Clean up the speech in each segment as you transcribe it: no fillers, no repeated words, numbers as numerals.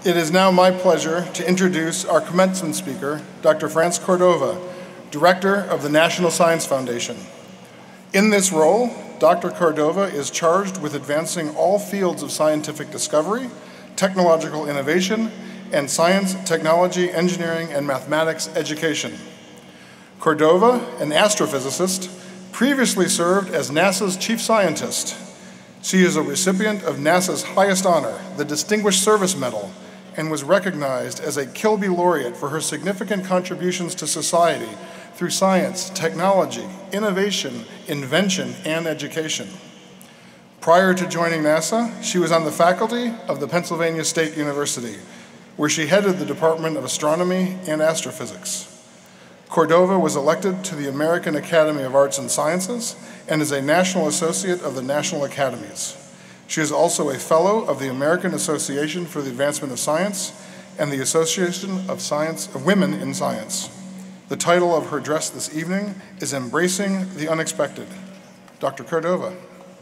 It is now my pleasure to introduce our commencement speaker, Dr. Córdova, Director of the National Science Foundation. In this role, Dr. Córdova is charged with advancing all fields of scientific discovery, technological innovation, and science, technology, engineering, and mathematics education. Córdova, an astrophysicist, previously served as NASA's chief scientist. She is a recipient of NASA's highest honor, the Distinguished Service Medal, and was recognized as a Kilby Laureate for her significant contributions to society through science, technology, innovation, invention, and education. Prior to joining NASA, she was on the faculty of the Pennsylvania State University, where she headed the Department of Astronomy and Astrophysics. Córdova was elected to the American Academy of Arts and Sciences and is a National Associate of the National Academies. She is also a Fellow of the American Association for the Advancement of Science and the Association of Women in Science. The title of her address this evening is Embracing the Unexpected. Dr. Córdova.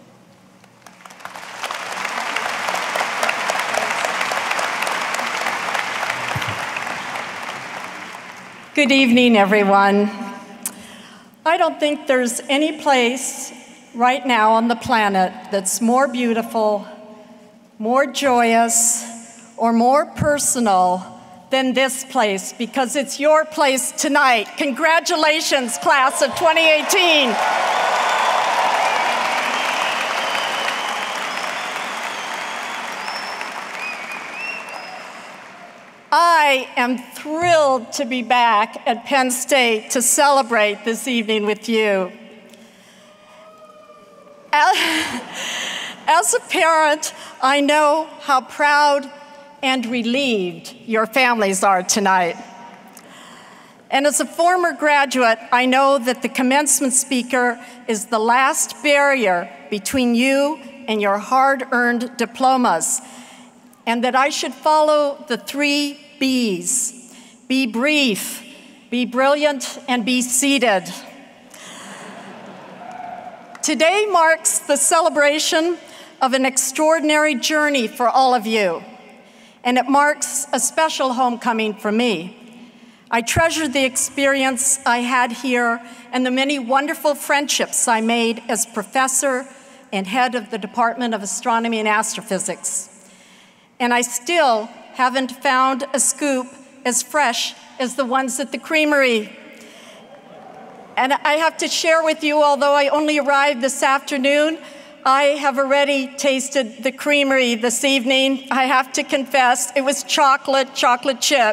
Good evening, everyone. I don't think there's any place right now on the planet that's more beautiful, more joyous, or more personal than this place, because it's your place tonight. Congratulations, class of 2018. I am thrilled to be back at Penn State to celebrate this evening with you. As a parent, I know how proud and relieved your families are tonight. And as a former graduate, I know that the commencement speaker is the last barrier between you and your hard-earned diplomas, and that I should follow the 3 B's. Be brief, be brilliant, and be seated. Today marks the celebration of an extraordinary journey for all of you, and it marks a special homecoming for me. I treasure the experience I had here and the many wonderful friendships I made as professor and head of the Department of Astronomy and Astrophysics. And I still haven't found a scoop as fresh as the ones at the creamery. And I have to share with you, although I only arrived this afternoon, I have already tasted the creamery this evening. I have to confess, it was chocolate chip.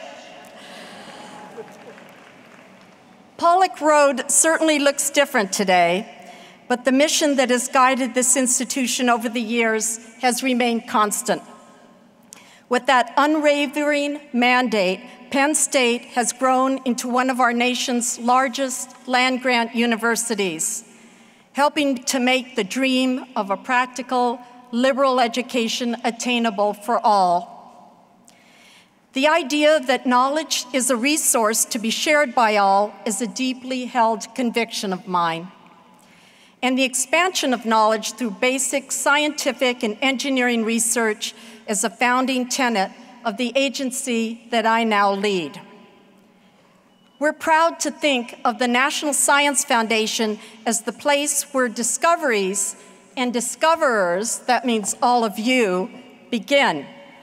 Pollock Road certainly looks different today, but the mission that has guided this institution over the years has remained constant. With that unwavering mandate, Penn State has grown into one of our nation's largest land-grant universities, helping to make the dream of a practical, liberal education attainable for all. The idea that knowledge is a resource to be shared by all is a deeply held conviction of mine. And the expansion of knowledge through basic scientific and engineering research is a founding tenet of the agency that I now lead. We're proud to think of the National Science Foundation as the place where discoveries and discoverers, that means all of you, begin.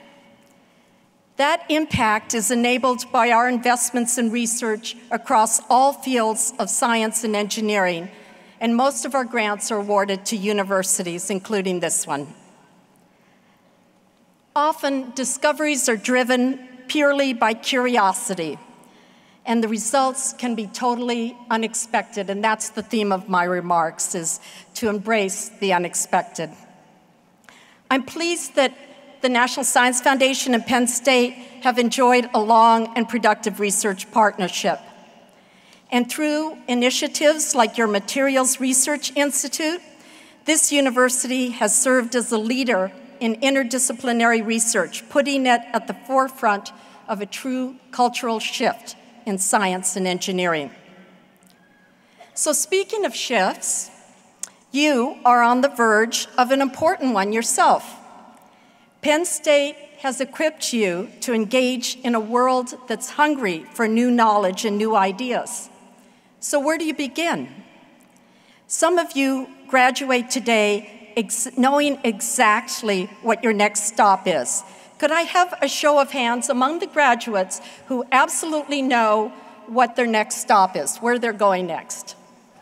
That impact is enabled by our investments in research across all fields of science and engineering, and most of our grants are awarded to universities, including this one. Often, discoveries are driven purely by curiosity, and the results can be totally unexpected, and that's the theme of my remarks, is to embrace the unexpected. I'm pleased that the National Science Foundation and Penn State have enjoyed a long and productive research partnership. And through initiatives like your Materials Research Institute, this university has served as a leader in interdisciplinary research, putting it at the forefront of a true cultural shift in science and engineering. So speaking of shifts, you are on the verge of an important one yourself. Penn State has equipped you to engage in a world that's hungry for new knowledge and new ideas. So where do you begin? Some of you graduate today knowing exactly what your next stop is. Could I have a show of hands among the graduates who absolutely know what their next stop is, where they're going next?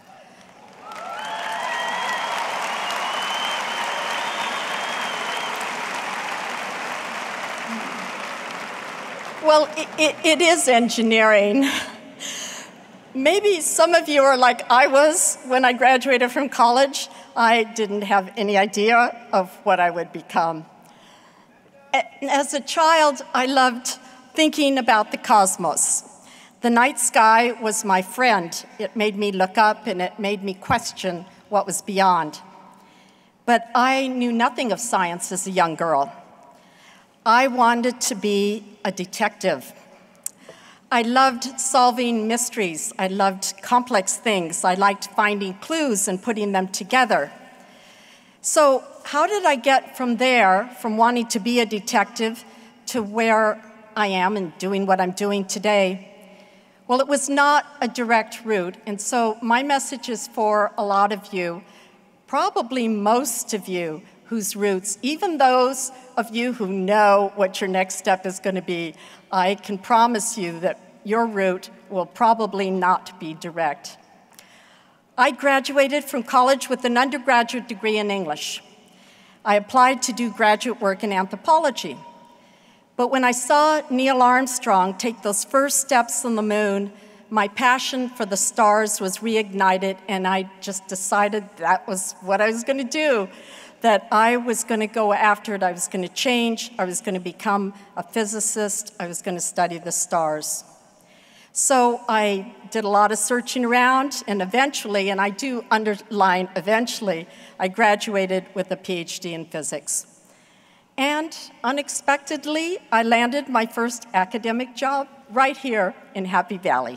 Well, it is engineering. Maybe some of you are like I was when I graduated from college. I didn't have any idea of what I would become. As a child, I loved thinking about the cosmos. The night sky was my friend. It made me look up and it made me question what was beyond. But I knew nothing of science as a young girl. I wanted to be a detective. I loved solving mysteries. I loved complex things. I liked finding clues and putting them together. So how did I get from there, from wanting to be a detective, to where I am and doing what I'm doing today? Well, it was not a direct route, and so my message is for a lot of you, probably most of you, whose roots, even those of you who know what your next step is going to be, I can promise you that your route will probably not be direct. I graduated from college with an undergraduate degree in English. I applied to do graduate work in anthropology. But when I saw Neil Armstrong take those first steps on the moon, my passion for the stars was reignited, and I just decided that was what I was going to do, that I was going to go after it. I was going to change. I was going to become a physicist. I was going to study the stars. So I did a lot of searching around, and eventually, and I do underline eventually, I graduated with a PhD in physics. And unexpectedly, I landed my first academic job right here in Happy Valley.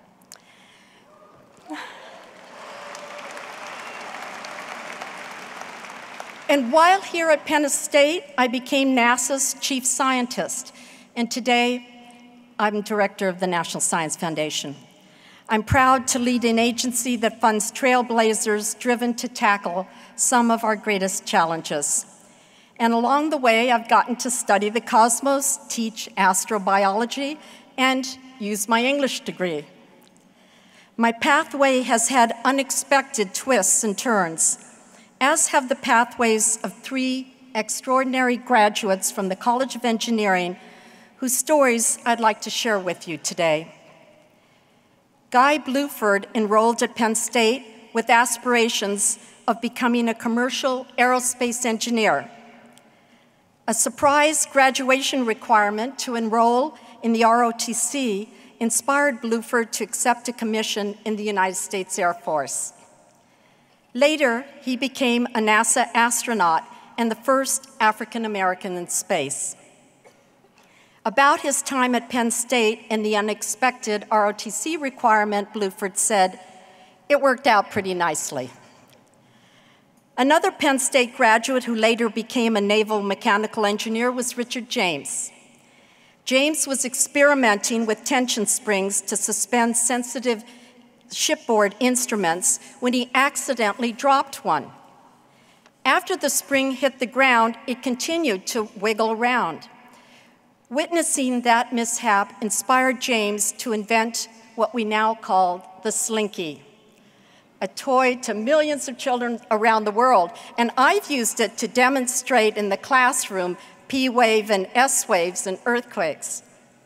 And while here at Penn State, I became NASA's chief scientist, and today I'm director of the National Science Foundation. I'm proud to lead an agency that funds trailblazers driven to tackle some of our greatest challenges. And along the way, I've gotten to study the cosmos, teach astrobiology, and use my English degree. My pathway has had unexpected twists and turns, as have the pathways of 3 extraordinary graduates from the College of Engineering whose stories I'd like to share with you today. Guy Bluford enrolled at Penn State with aspirations of becoming a commercial aerospace engineer. A surprise graduation requirement to enroll in the ROTC inspired Bluford to accept a commission in the United States Air Force. Later, he became a NASA astronaut and the first African American in space. About his time at Penn State and the unexpected ROTC requirement, Bluford said, "It worked out pretty nicely." Another Penn State graduate who later became a naval mechanical engineer was Richard James. James was experimenting with tension springs to suspend sensitive shipboard instruments when he accidentally dropped one. After the spring hit the ground, it continued to wiggle around. Witnessing that mishap inspired James to invent what we now call the Slinky, a toy to millions of children around the world. And I've used it to demonstrate in the classroom P wave and S waves and earthquakes.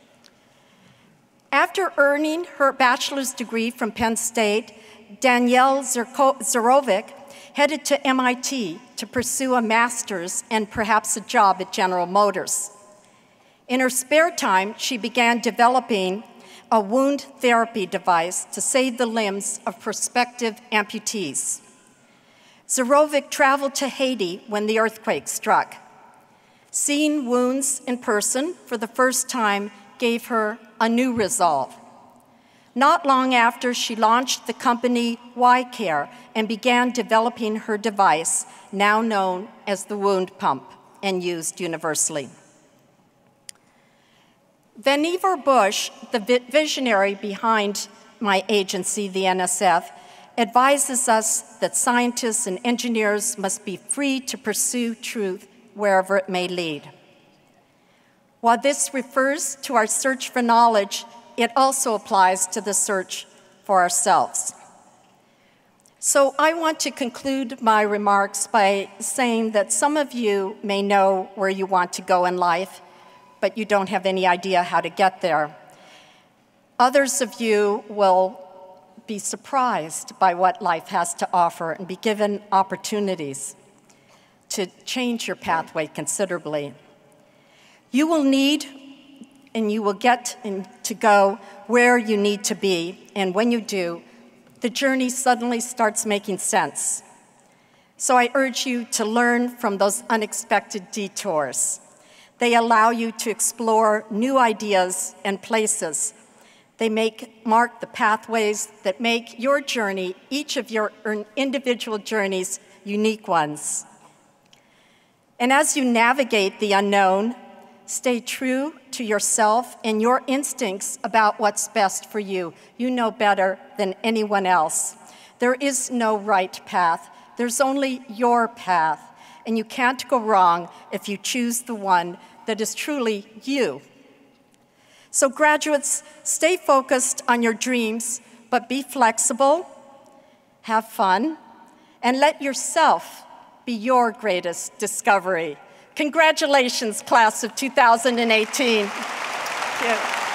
After earning her bachelor's degree from Penn State, Danielle Zarko headed to MIT to pursue a master's and perhaps a job at General Motors. In her spare time, she began developing a wound therapy device to save the limbs of prospective amputees. Petrovic traveled to Haiti when the earthquake struck. Seeing wounds in person for the first time gave her a new resolve. Not long after, she launched the company Y-Care and began developing her device, now known as the wound pump. and used universally. Vannevar Bush, the visionary behind my agency, the NSF, advises us that scientists and engineers must be free to pursue truth wherever it may lead. While this refers to our search for knowledge, it also applies to the search for ourselves. So I want to conclude my remarks by saying that some of you may know where you want to go in life, but you don't have any idea how to get there. Others of you will be surprised by what life has to offer and be given opportunities to change your pathway considerably. You will need and you will get to go where you need to be, and when you do, the journey suddenly starts making sense. So I urge you to learn from those unexpected detours. They allow you to explore new ideas and places. They mark the pathways that make your journey, each of your individual journeys, unique ones. And as you navigate the unknown, stay true to yourself and your instincts about what's best for you. You know better than anyone else. There is no right path. There's only your path. And you can't go wrong if you choose the one that is truly you. So graduates, stay focused on your dreams, but be flexible, have fun, and let yourself be your greatest discovery. Congratulations, class of 2018. Thank you.